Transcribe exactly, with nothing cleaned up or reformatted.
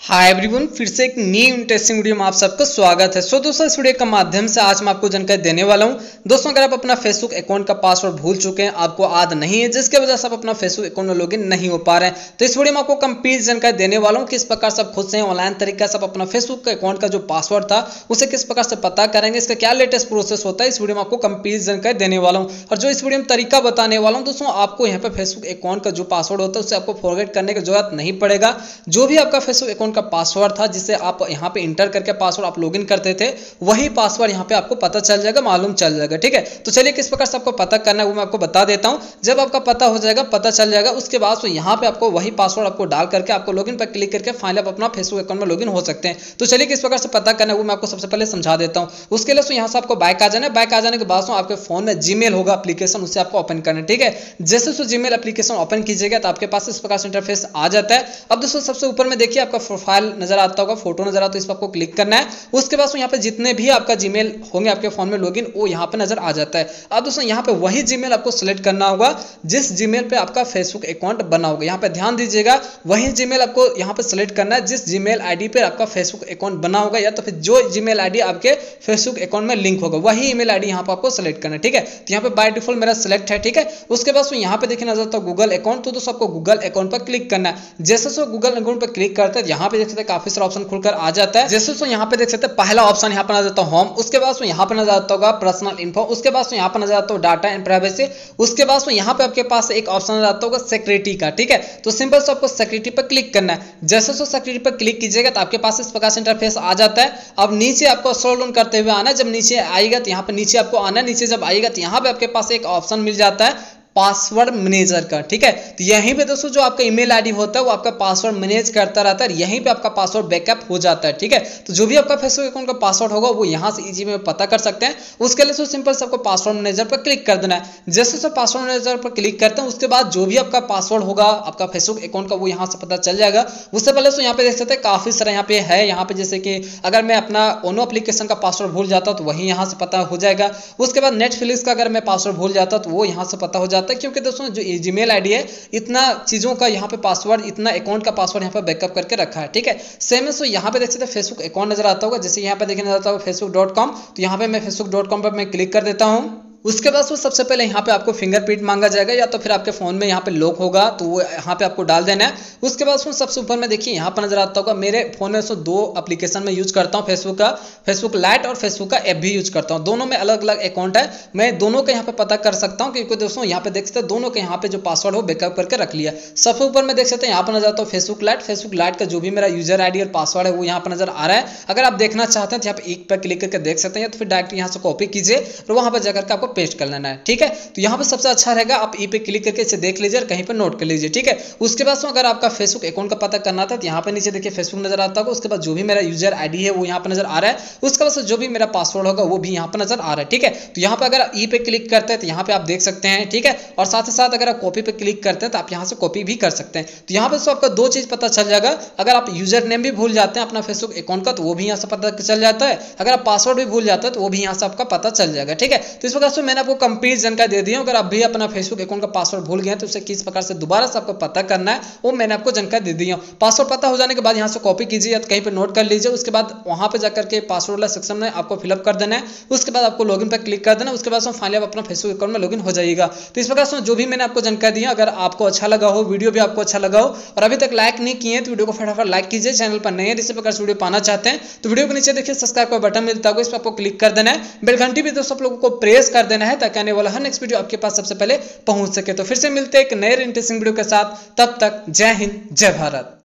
Hi everyone, फिर से एक न्यू इंटरेस्टिंग वीडियो में आप सबका स्वागत है। सो दोस्तों, इस वीडियो के माध्यम से आज मैं आपको जानकारी देने वाला हूं। दोस्तों, अगर आप अपना फेसबुक अकाउंट का पासवर्ड भूल चुके हैं, आपको याद नहीं है, जिसके वजह से आप अपना फेसबुक अकाउंट में लॉगिन नहीं हो पा रहे हैं, तो इस वीडियो में आपको कंप्लीट जानकारी देने वाला हूँ किस प्रकार से आप खुद से ऑनलाइन तरीके से आप अपना फेसबुक अकाउंट का जो पासवर्ड था उसे किस प्रकार से पता करेंगे, इसका क्या लेटेस्ट प्रोसेस होता है, इस वीडियो में आपको कंप्लीट जानकारी देने वाला हूँ। और जो इस वीडियो में तरीका बताने वाला हूँ दोस्तों, आपको यहाँ पे फेसबुक अकाउंट का जो पासवर्ड होता है उससे आपको फॉरगेट करने की जरूरत नहीं पड़ेगा। जो भी आपका फेसबुक अकाउंट का पासवर्ड था जिसे आप यहां पे इंटर करके पासवर्ड आप लॉगिन करते थे, वही पासवर्ड यहां पे आपको पता चल जाएगा, मालूम चल जाएगा। ठीक है, तो चलिए किस प्रकार से आपको पता करना है वो मैं आपको बता देता हूं। जब आपका पता हो जाएगा, पता चल जाएगा, उसके बाद तो यहां पे आपको वही पासवर्ड आपको डाल करके आपको लॉगिन पर क्लिक करके फाइनली आप अपना फेसबुक अकाउंट में लॉगिन हो सकते हैं। तो चलिए किस प्रकार से पता करना है वो मैं आपको सबसे पहले समझा देता हूं। उसके लिए यहां से आपको बैक आ जाना है। बैक आ जाने के बाद आपके फोन में जीमेल होगा एप्लीकेशन, उसे आपको ओपन करना है। ठीक है, जैसे उस जीमेल एप्लीकेशन ओपन कीजिएगा तो आपके पास इस प्रकार से इंटरफेस आ जाता है। अब दोस्तों, सबसे ऊपर में देखिए आपका प्रोफाइल नजर आता होगा, फोटो नजर आता है, तो इस पर आपको क्लिक करना है। उसके बाद यहाँ पे जितने भी आपका जीमेल होंगे आपके फोन में लॉगिन, वो यहाँ पे नजर आ जाता है। अब दोस्तों, यहाँ पे वही जीमेल आपको सिलेक्ट करना होगा जिस जीमेल पे आपका फेसबुक अकाउंट बना होगा। यहाँ पे ध्यान दीजिएगा, वही जीमेल आपको यहाँ पे सिलेक्ट करना है जिस जीमेल आईडी पे आपका फेसबुक अकाउंट बना होगा, या तो फिर जो जीमेल आईडी आपके फेसबुक अकाउंट में लिंक होगा वही ईमेल आईडी यहाँ पे आपको सिलेक्ट करना है। ठीक है, तो यहाँ पे बाय डिफॉल्ट मेरा सिलेक्ट है। ठीक है, उसके बाद यहाँ पे देखिए नजर आता है गूगल अकाउंट, तो दोस्तों आपको गूगल अकाउंट पर क्लिक करना है। जैसे सो गूगल अकाउंट पर क्लिक करते हैं, यहाँ पे देख सकते हैं काफी सारा ऑप्शन खुलकर आ जाता है। जैसे सो यहाँ पे देख सकते हैं पहला ऑप्शन यहाँ पर नजर आता है होम, उसके बाद यहाँ पर नजर आता होगा पर्सनल इन्फो, उसके बाद यहाँ पर नजर आता होगा डाटा एंड प्राइवेसी, उसके बाद यहाँ पे आपके पास एक ऑप्शन नजर आता होगा सिक्योरिटी का। ठीक है, तो सिंपल से आपको सिक्योरिटी पर क्लिक करना है। जैसे सो सिक्योरिटी पर क्लिक कीजिएगा तो आपके पास इस प्रकार से इंटरफेस आ जाता है। अब नीचे आपको स्क्रॉल डाउन करते हुए आना है। जब नीचे आएगा तो यहाँ पे नीचे आपको आना है। नीचे जब आएगा तो यहाँ पे आपके पास एक ऑप्शन मिल जाता है पासवर्ड मैनेजर का। ठीक है, तो यहीं पे दोस्तों जो आपका ईमेल आईडी होता है वो आपका पासवर्ड मैनेज करता रहता है, यहीं पे आपका पासवर्ड बैकअप हो जाता है। ठीक है, तो जो भी आपका फेसबुक अकाउंट का पासवर्ड होगा वो यहां से इजी में पता कर सकते हैं। उसके लिए तो सिंपल से आपको पासवर्ड मैनेजर पर क्लिक कर देना है। जैसे से पासवर्ड मैनेजर पर क्लिक करते हैं उसके बाद जो भी आपका पासवर्ड होगा आपका फेसबुक अकाउंट का वो यहाँ से पता चल जाएगा। उससे पहले तो यहाँ पे देख सकते हैं काफी सारा यहाँ पे है। यहाँ पे जैसे कि अगर मैं अपना ओनो एप्लीकेशन का पासवर्ड भूल जाता तो वही यहाँ से पता हो जाएगा। उसके बाद नेटफ्लिक्स का अगर मैं पासवर्ड भूल जाता तो वो यहाँ से पता हो जाता है, क्योंकि दोस्तों जो जीमेल आईडी है इतना चीजों का यहाँ पे पासवर्ड, इतना अकाउंट का पासवर्ड यहाँ पे बैकअप करके रखा है। ठीक है, सेम सो यहाँ पे देख सकते हैं फेसबुक अकाउंट नजर आता होगा। जैसे यहाँ पे देखने नजर आता होगा फेसबुक डॉट कॉम, तो यहाँ पे मैं फेसबुक डॉट कॉम पर मैं क्लिक कर देता हूँ। उसके बाद वो सबसे पहले यहाँ पे आपको फिंगरप्रिंट मांगा जाएगा, या तो फिर आपके फोन में यहाँ पे लॉक होगा तो वो यहाँ पे आपको डाल देना है। उसके बाद सबसे ऊपर में देखिए यहाँ पर नजर आता होगा, मेरे फोन में सो दो एप्लीकेशन में यूज करता हूँ, फेसबुक का फेसबुक लाइट और फेसबुक का ऐप भी यूज करता हूँ। दोनों में अलग अलग अकाउंट है, मैं दोनों का यहाँ पे पता कर सकता हूँ, क्योंकि दोस्तों यहाँ पे देख सकते हैं दोनों के यहाँ पे जो पासवर्ड हो बैकअप करके रख लिया। सबसे ऊपर में देख सकते हैं यहाँ पर नजर आता है फेसबुक लाइट। फेसबुक लाइट का जो भी मेरा यूजर आईडी और पासवर्ड है वो यहाँ पर नजर आ रहा है। अगर आप देखना चाहते हैं तो यहाँ पे एक पर क्लिक करके देख सकते हैं, तो फिर डायरेक्ट यहाँ से कॉपी कीजिए और वहां पर जाकर के आपको पेस्ट कर लेना है। ठीक है, तो यहाँ पे सबसे अच्छा रहेगा आप ई पे क्लिक करके इसे देख लीजिए और कहीं पे नोट कर लीजिए। ठीक है, उसके बाद अगर आपका फेसबुक अकाउंट का पता करना था तो यहाँ पे नीचे देखिए फेसबुक नजर आता होगा। उसके बाद जो भी मेरा यूजर आईडी है वो यहाँ पे नजर आ रहा है। उसके बाद जो भी मेरा पासवर्ड होगा वो भी यहाँ पे नजर आ रहा है। ठीक है, तो यहाँ पे अगर आप ई पे क्लिक करते हैं तो यहाँ पे आप देख सकते हैं। ठीक है, और साथ ही साथ अगर आप कॉपी पे क्लिक करते हैं तो आप यहाँ से कॉपी भी कर सकते हैं। तो यहाँ पे आपका दो चीज पता चल जाएगा। अगर आप यूजर नेम भी भूल जाते हैं अपना फेसबुक अकाउंट का तो वो भी यहाँ से पता चल जाता है। अगर आप पासवर्ड भी भूल जाते हैं तो वो भी यहाँ से आपका पता चल जाएगा। ठीक है, तो इस प्रकार से मैंने आपको कंप्लीट जानकारी दे दी है। अगर आप भी अपना फेसबुक अकाउंट का पासवर्ड भूल गए तो उसे किस प्रकार से दोबारा से आपको पता करना है वो मैंने आपको जानकारी दे दी है। पासवर्ड पता हो जाने के बाद यहाँ से कॉपी कीजिए या कहीं पे नोट कर लीजिए। उसके बाद वहां पे जाकर के पासवर्ड वाला सेक्शन में आपको फिलअप कर देना है। उसके बाद आपको लॉगिन पर क्लिक कर देना। उसके बाद फाइनली आप अपना फेसबुक अकाउंट में लॉगिन हो जाएगा। तो इस प्रकार से जो भी मैंने आपको जानकारी दी है, अगर आपको अच्छा लगा हो, वीडियो भी आपको अच्छा लगा हो और अभी तक लाइक नहीं किए तो वीडियो को फटाफट लाइक कीजिए। चैनल पर नए हैं इसी प्रकार से वीडियो पाना चाहते हैं तो वीडियो के नीचे देखिए सब्सक्राइब का बटन मिलता होगा, इस पर आपको क्लिक कर देना है। बेल घंटी भी दोस्तों आप लोगों को प्रेस कर देना है ताकि आने वाला हर नेक्स्ट वीडियो आपके पास सबसे पहले पहुंच सके। तो फिर से मिलते हैं एक नए इंटरेस्टिंग वीडियो के साथ, तब तक जय हिंद जय भारत।